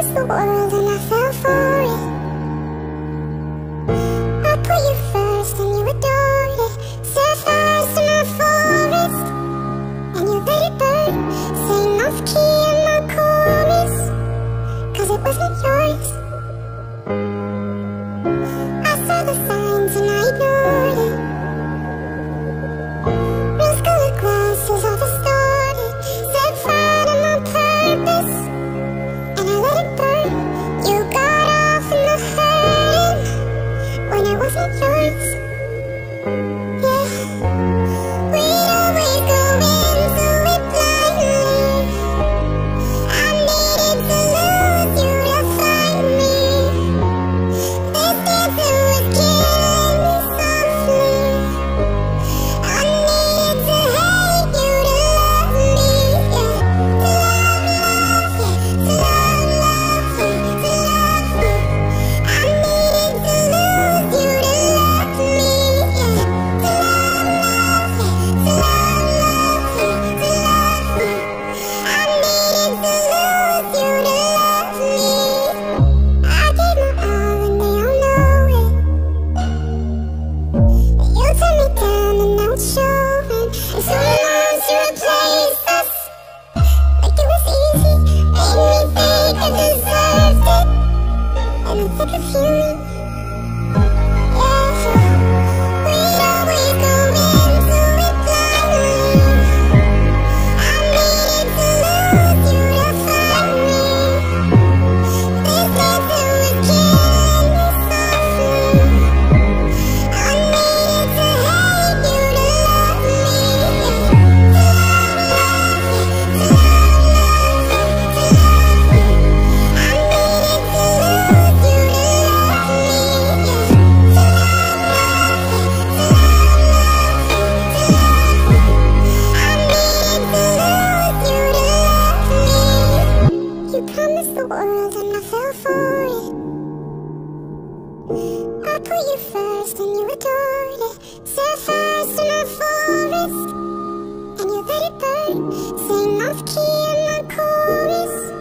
promised the world and I fell for it. I put you first and you adored it. Set fires to my forest and you let it burn. Sang off key in my chorus, 'cause it wasn't yours. I saw the signs and I ignored it. Rose-colored glasses all distorted. Set fire to my purpose and I let it burn. You got off in the hurting when it wasn't yours. Yeah, we'd always go into it blindly. I needed to lose you to find me. This dancer was killing me softly. I needed to hate you to love me. Yeah, to love, yeah, to love, yeah, to love you. I needed to lose you to love me. Yeah, to love, yeah, to love, yeah, to love you. I needed to lose you to love me. I gave my all and they all know it. You turned me down and now it's showing. And someone wants to replace us like it was easy. Made me think I deserved it. And I'm sick of hearing, yeah, we'd always go into it blindly. I needed to lose you to find me. This dancer was killing me softly. I needed to hate you to love me. Yeah, to love, yeah, to love, yeah, to love you. I needed to lose you to love me. Yeah, to love, yeah, to love, yeah, to love you. I needed to lose you to love me. You promised the world and I fell for it. I put you first and you adored it. Set fires to my forest and you let it burn. Sang off key in my chorus